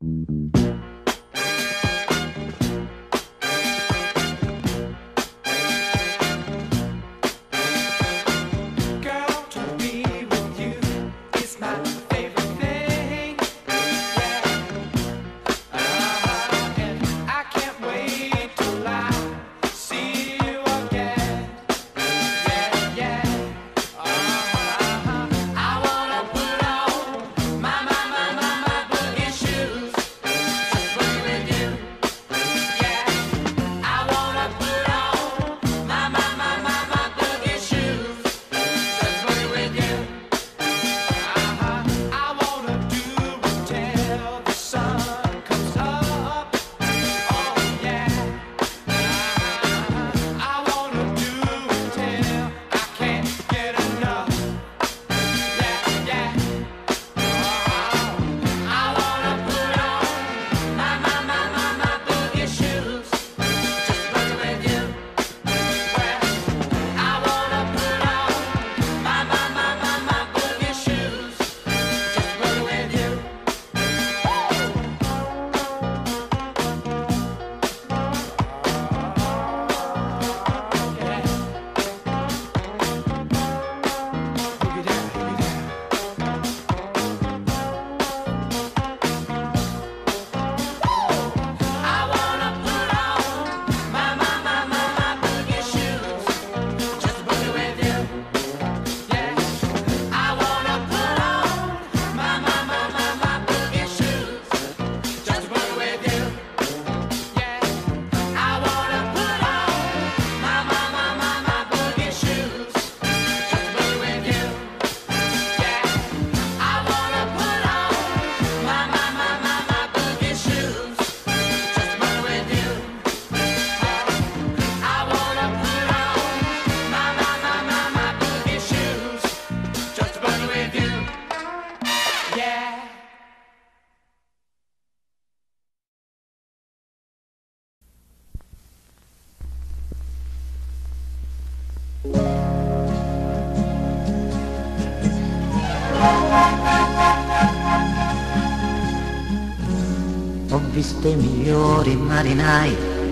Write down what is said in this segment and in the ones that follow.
Ho visto i migliori marinai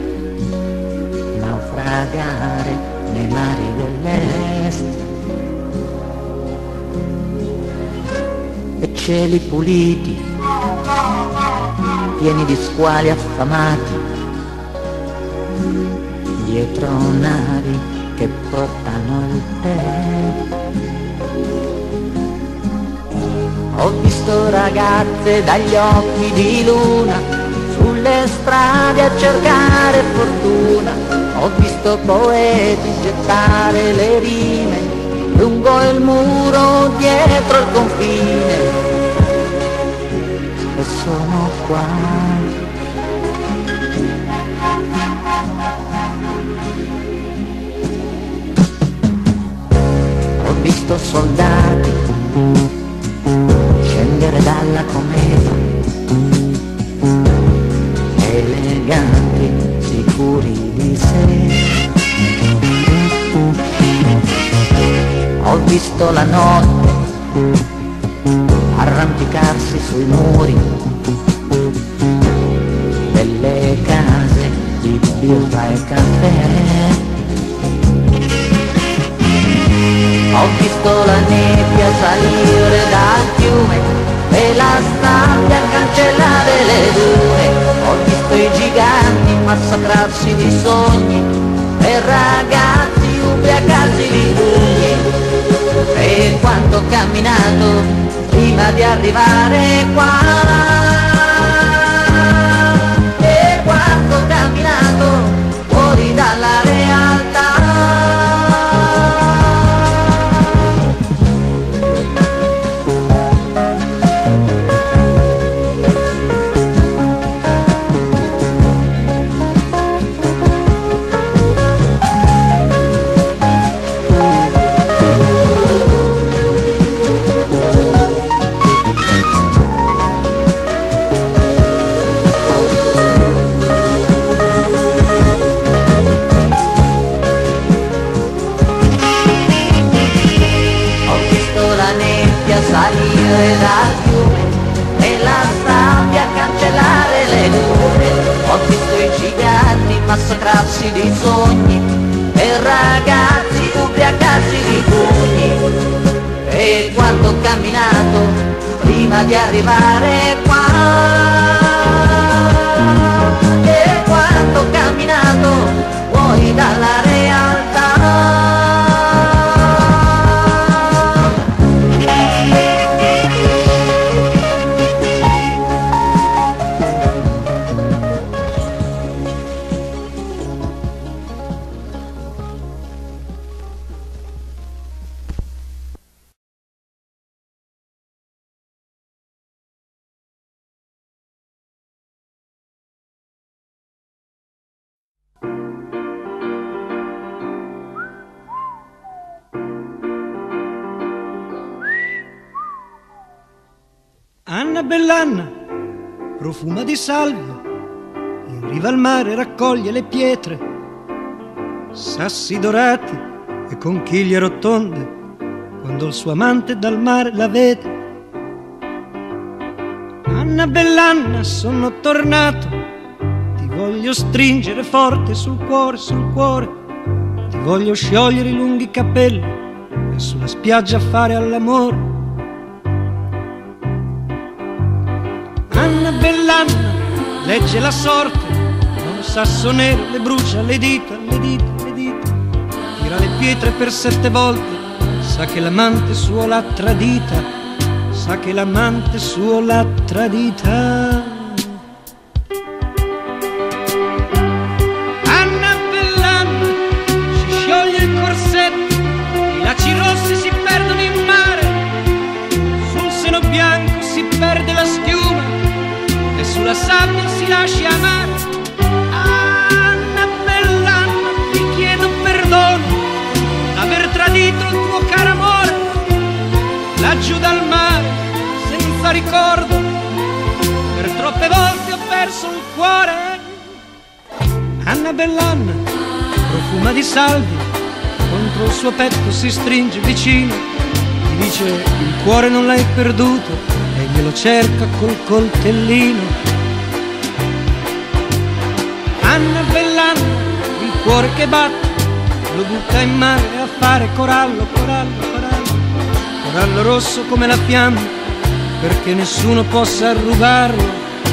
naufragare nei mari dell'est e cieli puliti, pieni di squali affamati, dietro navi che portano il tè. Ho visto ragazze dagli occhi di luna sulle strade a cercare fortuna. Ho visto poeti gettare le rime lungo il muro dietro il confine. E sono qua. Ho visto soldati scendere dalla cometa, eleganti, sicuri di sé. Ho visto la notte arrampicarsi sui muri delle case di birra e caffè. Ho visto la nebbia salire dal fiume e la sabbia cancellare le dune. Ho visto i giganti massacrarsi di sogni e ragazzi ubriacarsi di pugni. E quanto ho camminato prima di arrivare qua, e quanto ho camminato fuori dalla realtà. prima di arrivare qua. E quanto ho camminato fuori dalla realtà. Anna Bellanna profuma di salvia, in riva al mare raccoglie le pietre, sassi dorati e conchiglie rotonde, quando il suo amante dal mare la vede. Anna Bellanna, sono tornato, ti voglio stringere forte sul cuore, ti voglio sciogliere i lunghi capelli e sulla spiaggia fare all'amore. Anna Bellanna legge la sorte, da un sasso nero le brucia le dita, tira le pietre per 7 volte, sa che l'amante suo l'ha tradita, sa che l'amante suo l'ha tradita. Anna Bellanna si scioglie il corsetto, i lacci rossi si perdono in mare, sul seno bianco si perde la schiuma, sulla sabbia si lascia amare. Anna Bellanna, ti chiedo perdono d'aver tradito il tuo caro amore, laggiù dal mare senza ricordo, per troppe volte ho perso il cuore. Anna Bellanna profuma di salvia, contro il suo petto si stringe vicino, ti dice il cuore non l'hai perduto e glielo cerca col coltellino. Anna Bellanna, il cuore che batte, lo butta in mare a fare corallo rosso come la fiamma, perché nessuno possa rubarlo.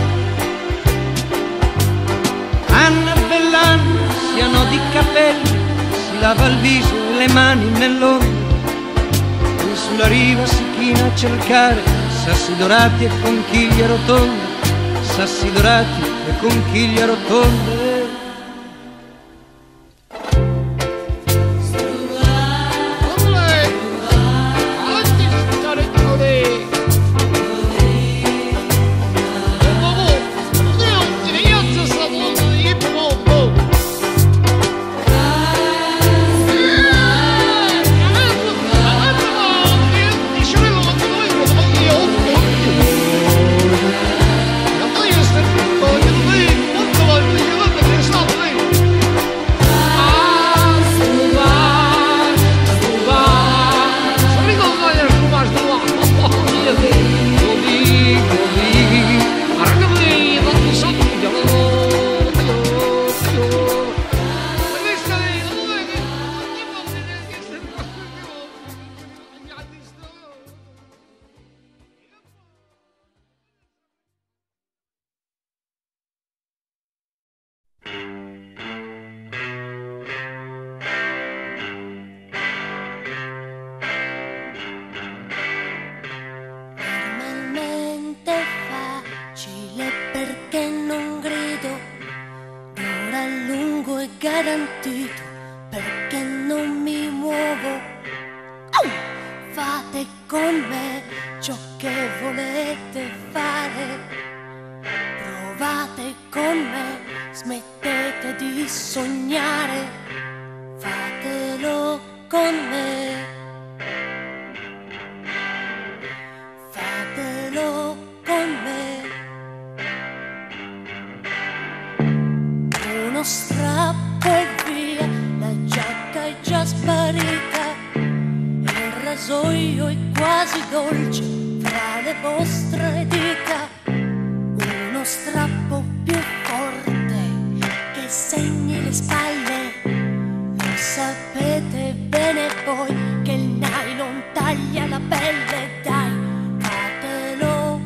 Anna Bellanna si annodi i capelli, si lava il viso e le mani nell'ombra, e sulla riva si china a cercare sassi dorati e conchiglie rotonde, sassi dorati e conchiglie rotonde. garantito perché non mi muovo. Fate con me ciò che volete fare, provate con me, smettete di sognare, fatelo con me, fatelo con me. Uno strappo e via, la giacca è già sparita, il rasoio è quasi dolce fra le vostre dita. Uno strappo più forte che segni le spalle, lo sapete bene voi che il nylon taglia la pelle. Dai, fatelo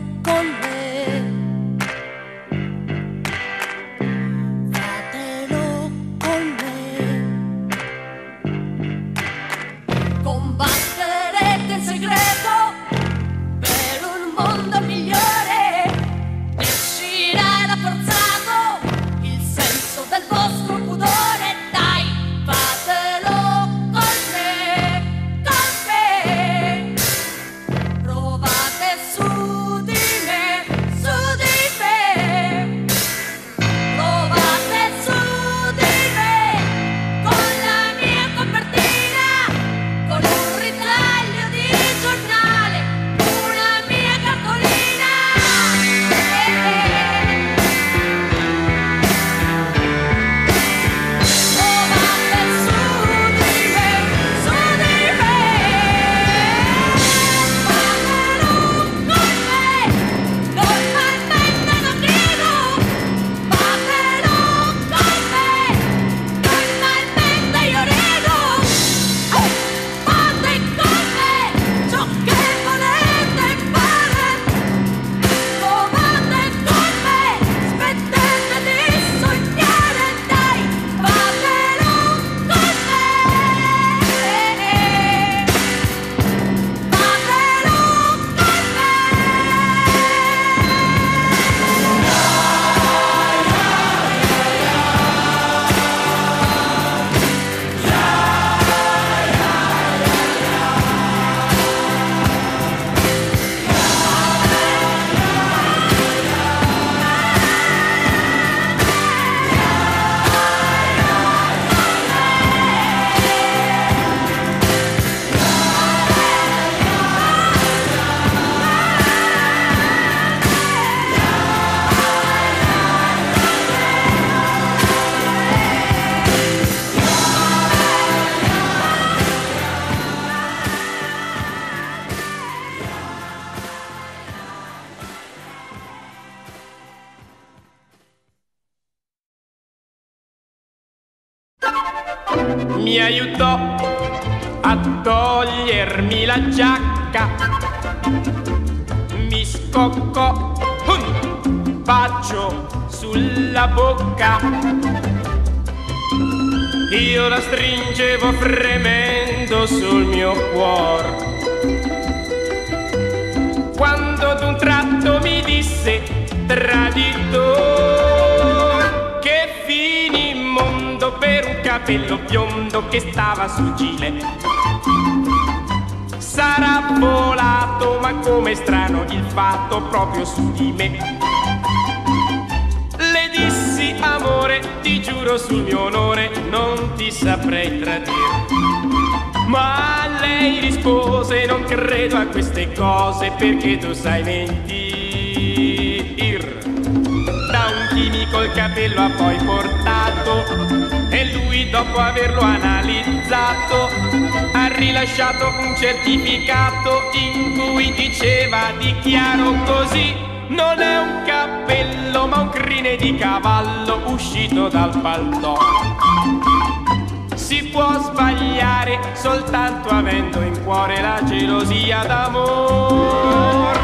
mi aiutò a togliermi la giacca, mi scoccò un bacio sulla bocca, io la stringevo fremendo sul mio cuore, quando d'un tratto mi disse traditor che fini in mondo per un capello biondo che stava sul gile. Sarà volato, ma come strano il fatto proprio su di me. Le dissi amore, ti giuro sul mio onore, non ti saprei tradire. Ma lei rispose non credo a queste cose perché tu sai mentir. Da un chimico il capello ha poi portato e lui dopo averlo analizzato ha rilasciato un certificato in cui diceva dichiaro così: non è un cappello ma un crine di cavallo uscito dal paltò. Si può sbagliare soltanto avendo in cuore la gelosia d'amor.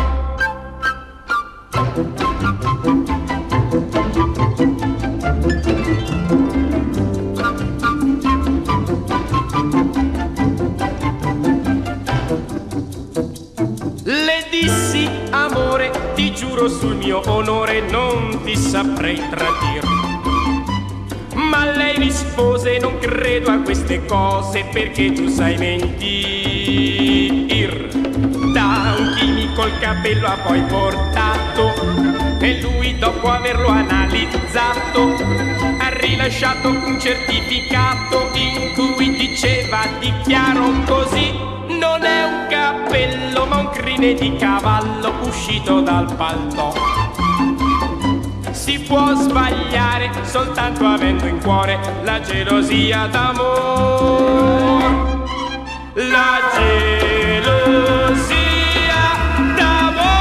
Le dissi amore, ti giuro sul mio onore, non ti saprei tradire. Ma lei rispose non credo a queste cose perché tu sai mentir. Da un chimico il capello ha poi portato e lui dopo averlo analizzato ha rilasciato un certificato in cui diceva dichiaro così: non è un cappello ma un crine di cavallo uscito dal paltò. Si può sbagliare soltanto avendo in cuore la gelosia d'amor. La gelosia d'amor.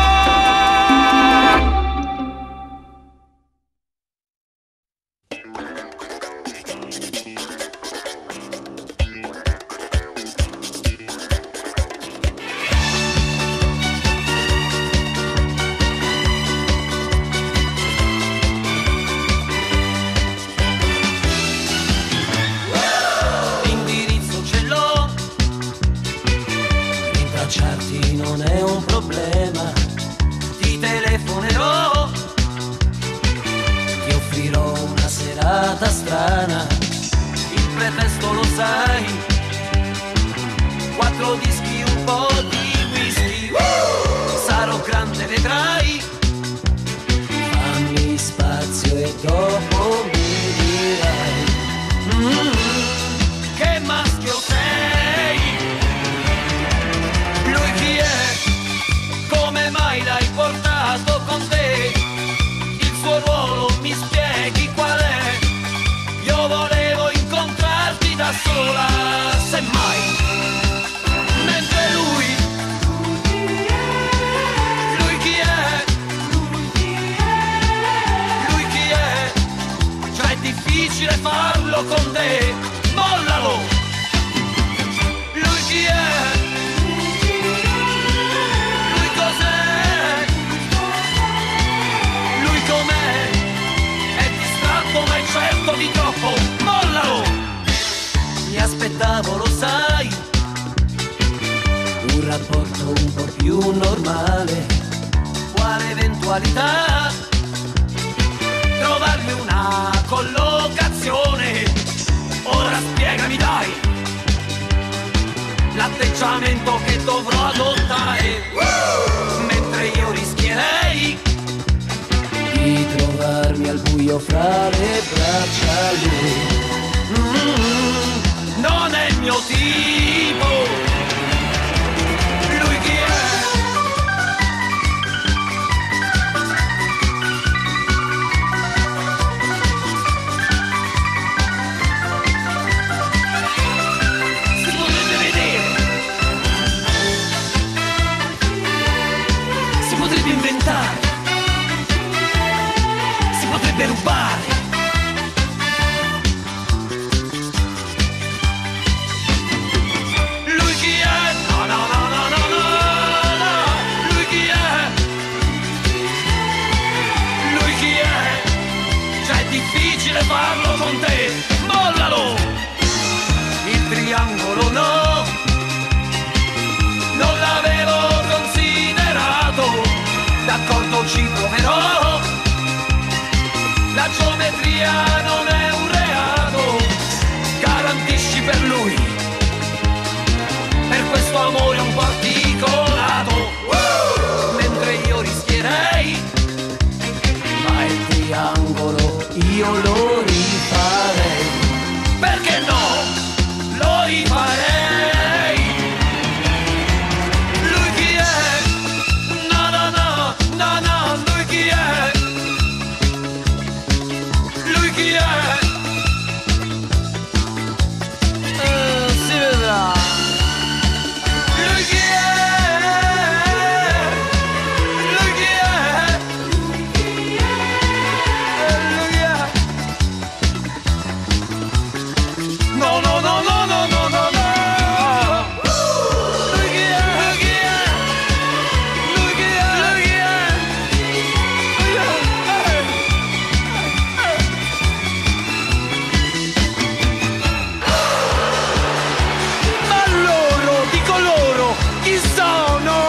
Non è un problema, ti telefonerò, ti offrirò una serata strana, il pretesto lo sai, 4 dischi, un po' di whisky, sarò grande vedrai, fammi spazio e dopo mi dirai che maschio sei. Come mai l'hai portato con te? Il suo ruolo mi spieghi qual è? Io volevo incontrarti da sola, semmai. Mentre lui chi è? Lui chi è? Cioè è difficile farlo con te, mollalo! Lui chi è? Certo di troppo, mollalo! Mi aspettavo, lo sai, un rapporto un po' più normale. Quale eventualità? Trovarmi una collocazione. Ora spiegami dai l'atteggiamento che dovrò adottare, mentre io rischierei di trovarmi al buio fra le braccia lui. Non è il mio tipo. Lui chi è? Si potrebbe vedere, si potrebbe inventare, potrebbe rubare. difficile farlo con te, mollalo! Il triangolo no, non l'avevo considerato, d'accordo ci proverò, la geometria non è un reato, garantisci per lui, per questo amore un po' articolato, mentre io rischierei, ma il triangolo io lo rifarei, perché no? Lo rifarei. Lui chi è? No, no, no, no, no, lui chi è? Lui chi è? Si vedrà. Lui chi è? Lui chi è? Lui chi è? No, no, no, no, no, no, no, no. Lui chi è? Lui chi è? Lui chi è? Lui chi è? Ma loro, dico loro, chi sono?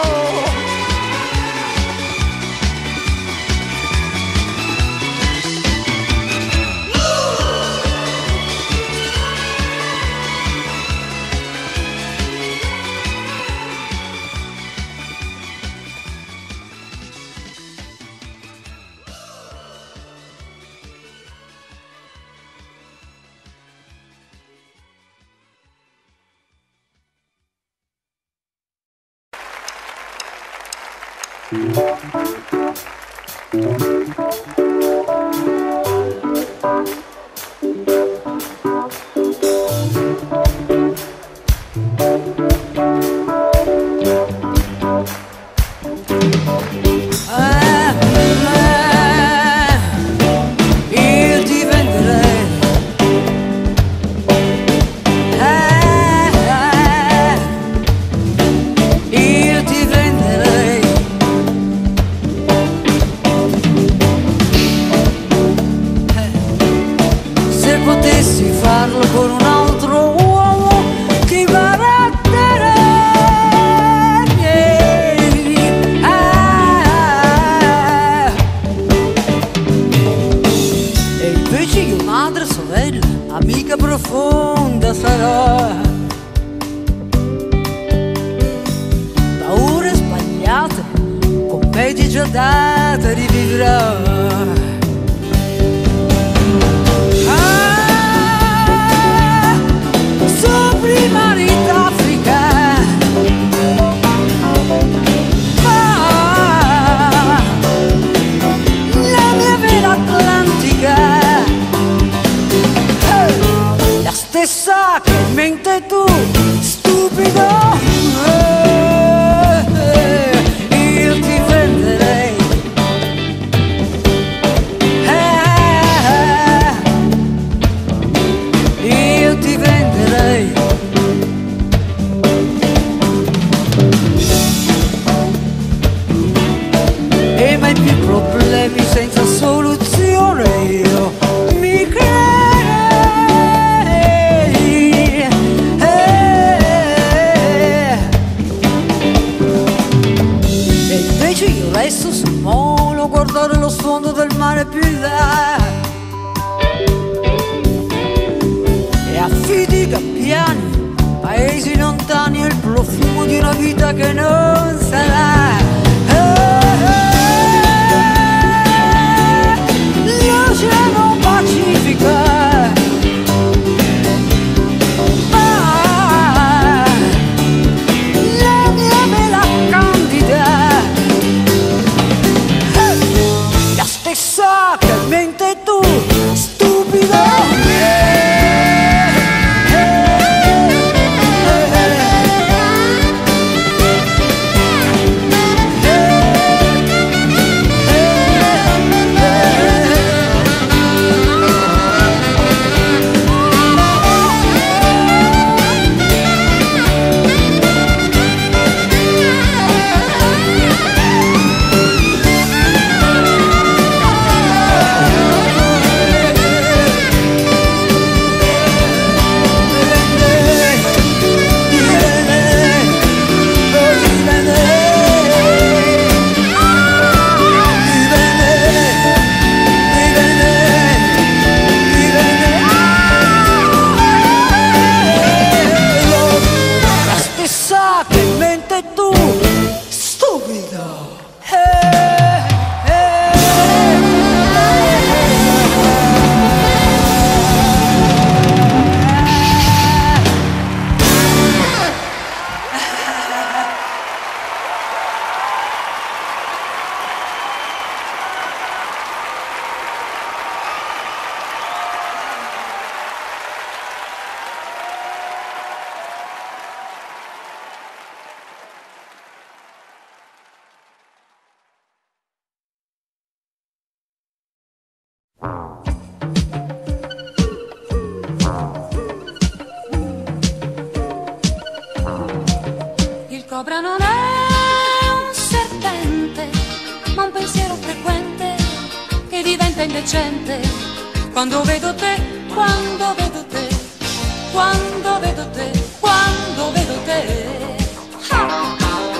Io ti venderei, io ti venderei, se potessi farlo con un altro uomo ti baratterei. E invece io madre, sorella, amica profonda sarà. Paure sbagliate, commedie già date rivivrà. Su primari d'Africa, la mia vela atlantica, la stessa che in mente tu, stupido. Io ti venderei, io ti venderei. E mai più problemi senza soluzione io mi crei. E invece io resto sul molo a guardare lo sfondo del mare più in là, e affidi gabbiani, paesi lontani e il profumo di una vita che non sarà. L'oceano Pacifico, la mia vela candida, la stessa che in mente tu, stupido. Il cobra non è un serpente, ma un pensiero frequente che diventa indecente quando vedo te, quando vedo te, quando vedo te, quando vedo te. Ah!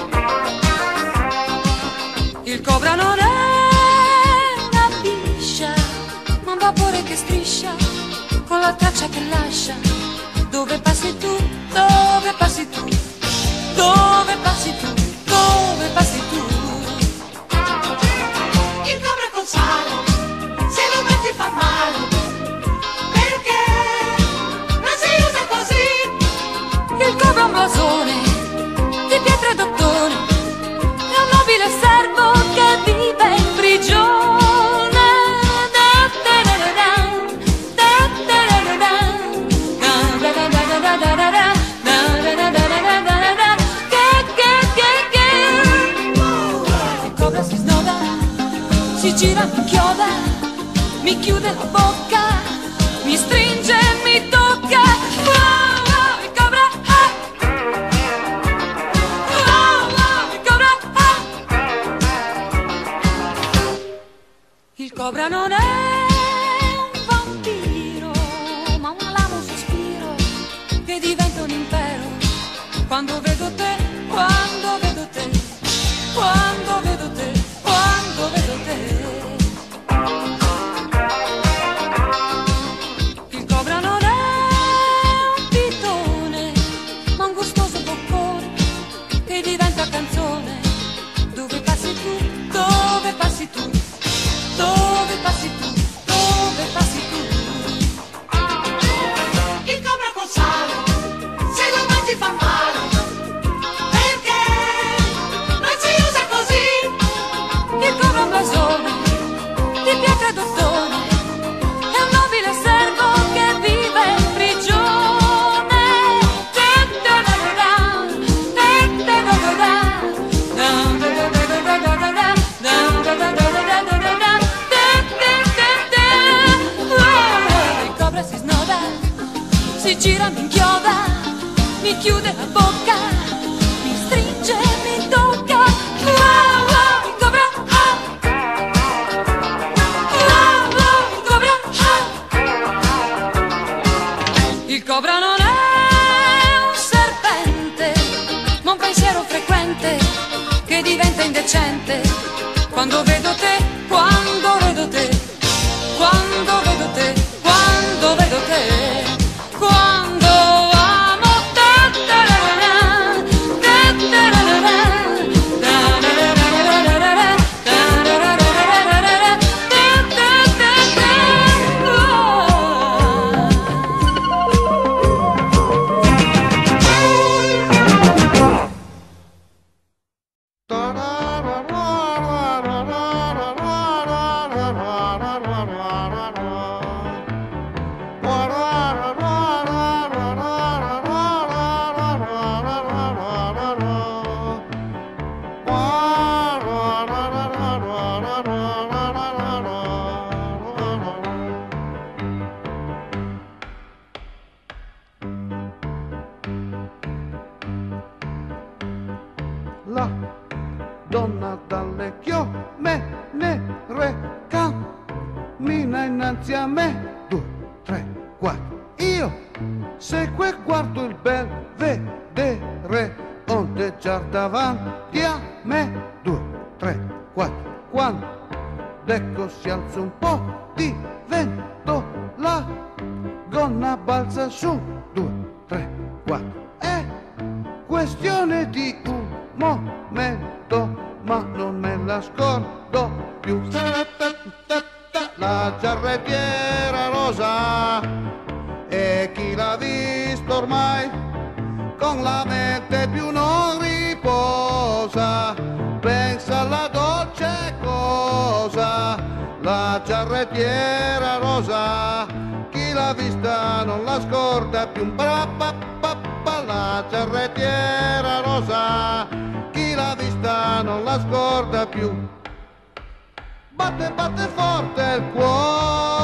Il cobra non è una biscia, ma un vapore che striscia con la traccia che lascia. Dove passi tu, dove passi tu, dove passi tu, dove passi tu. Il cobra col sale, se lo metti fa male, perché non si usa così. Il cobra è un blasone di pietra e d'ottone, è un nobile servo che vive in prigione. Si gira, mi chioda, mi chiude la bocca, mi stringe, mi tocca. Oh, oh, il cobra, ah! Oh, oh, il cobra, ah! Il cobra non è un vampiro, ma un alamo sospiro che diventa un impero quando vedo te, quando vedo te, quando vedo te, quando vedo te. Il cobra non è un pitone, ma un gustoso boccone che diventa canzone. Dove passi tu, dove passi tu, dove passi tu, dove passi tu. Il cobra col sale, se lo mangi fa male, perché non si usa così. Il cobra è un blasone di pietra e d'ottone, è un nobile servo che vive in prigione. Il cobra si snoda, si gira, mi inchioda, mi chiude la bocca, mi stringe, mi tocca. Oh, oh, il cobra, ah! Oh, oh, il cobra, ah! Il cobra non è un serpente, ma un pensiero frequente che diventa indecente quando vedo te, quando vedo te, quando vedo te, quando vedo te. Quando amo te, La donna dalle chiome nere cammina innanzi a me, 2, 3, 4. Io seguo e guardo il bel vedere ondeggiar davanti a me, 2, 3, 4. Quando ecco si alza un po' di vento, la gonna balza su, 2, 3, 4. È questione di un momento, ma non me la scordo più. La giarrettiera rosa, e chi l'ha visto ormai con la mente più non riposa, pensa alla dolce cosa. La giarrettiera rosa, chi l'ha vista non la scorda più. La giarrettiera rosa, chi l'ha vista non la scorda più. Batte, batte forte il cuore,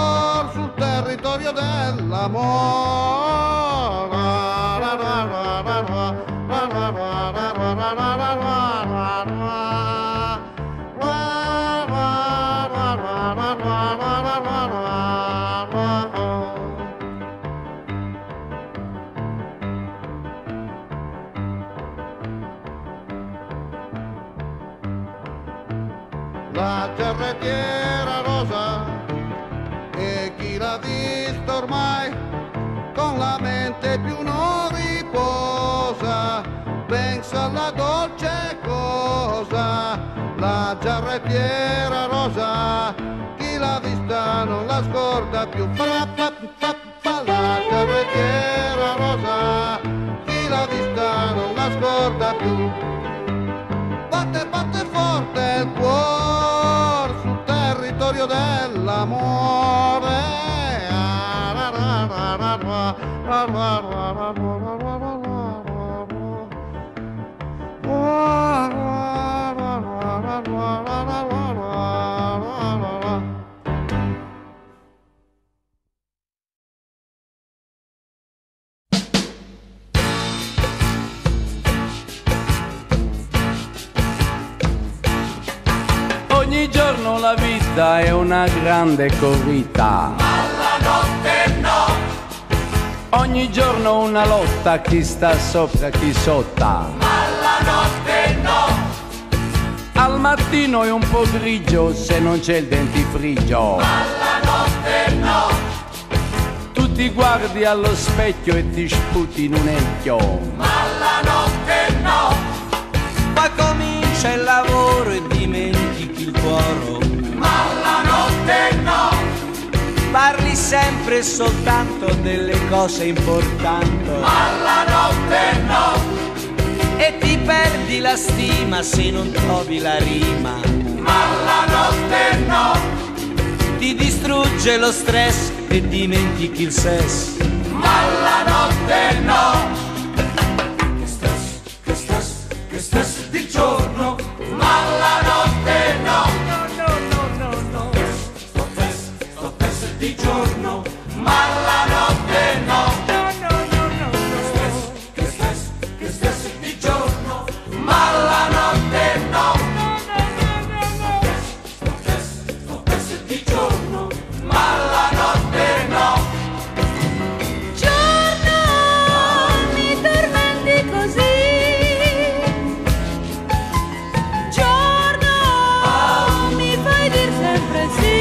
La giarrettiera rosa e chi l'ha vista ormai con la mente più non riposa, pensa alla dolce cosa. La giarrettiera rosa, chi l'ha vista non la scorda più. La giarrettiera rosa, chi l'ha vista non la scorda più. Batte, batte forte il cuore sul territorio dell'amore. Ogni giorno la vita è una grande corrida, Ma la notte no, ogni giorno una lotta, chi sta sopra chi sotto. ma la notte no, Al mattino è un po' grigio se non c'è il dentifricio. ma la notte no, Tu ti guardi allo specchio e ti sputi in un ecchio. ma la notte no, Poi comincia il lavoro e dimentichi il cuore. ma la notte no, Parli sempre e soltanto delle cose importanti. ma la notte no, E ti perdi la stima se non trovi la rima. ma la notte no, Ti distrugge lo stress e dimentichi il sesso. ma la notte no. Che stress di giorno, ma la notte no. Sto test di giorno, ma la notte no. Che stress di giorno, ma la notte no. Sto test di giorno, ma la notte no. Giorno, mi tormenti così. Giorno, mi fai dir sempre sì.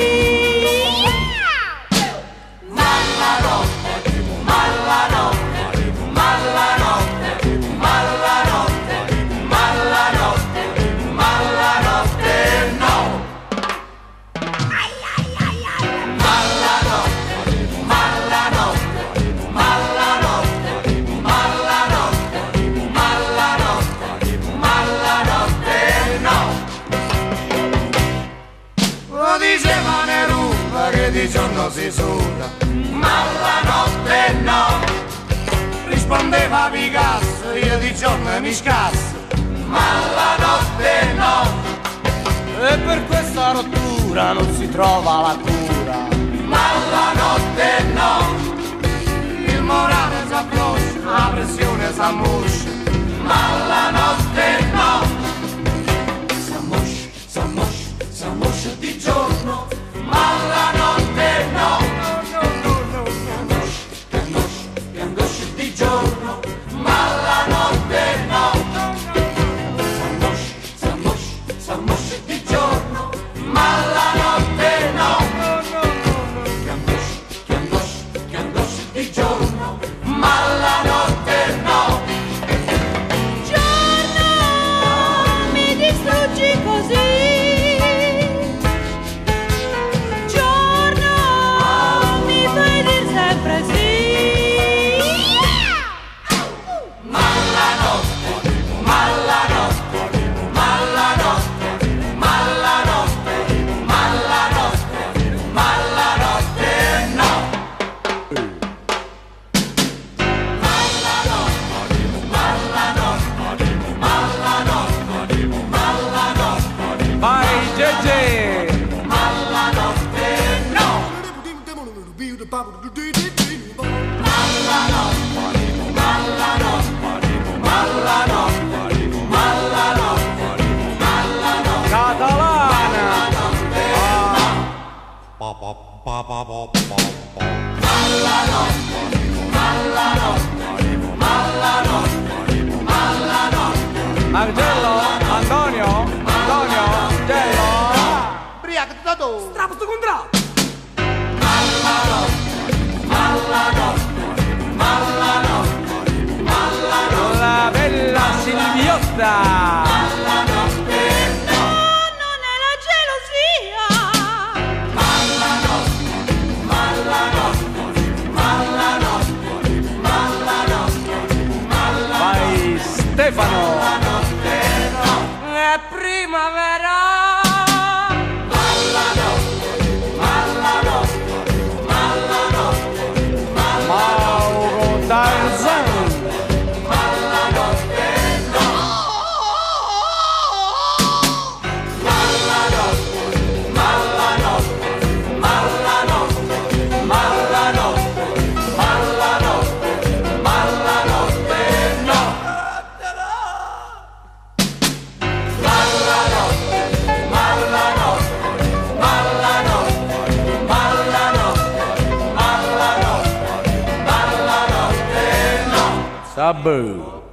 Ma la notte, ma la notte, ma la notte, ma la notte, ma la notte, ma la notte no. Ma la notte, ma la notte, ma la notte, ma la notte, ma la notte, ma la notte no. Lo diceva Neruda che di giorno si suda, ma la notte no. Rispondeva Picasso, io di giorno mi scasso, ma la notte no. E per questa rottura non si trova la cura. Ma la notte no. Il morale s'affloscia, la pressione s'ammoscia, ma la notte no. S'ammoscia di giorno, ma la notte no. Che angoscia di giorno, ma la notte no. S'ammoscia di giorno, ma la notte no. Che angoscia di giorno, ma la notte no. Giorno, mi distruggi così. Giorno, mi fai dir sempre sì. Ma la notte, ma la notte, ma la notte, ma la notte, ma la notte, ma la notte no. Ma la notte, ma la notte, ma la notte, ma la notte, Vai Gege! ma la notte no. Marcello, Antonio, Angello. Briaco, ti dato. Strappo sto contratto. La bella Silviotta. Non è la gelosia. Vai Stefano. È primavera. Mauro Tarzan. Taboo.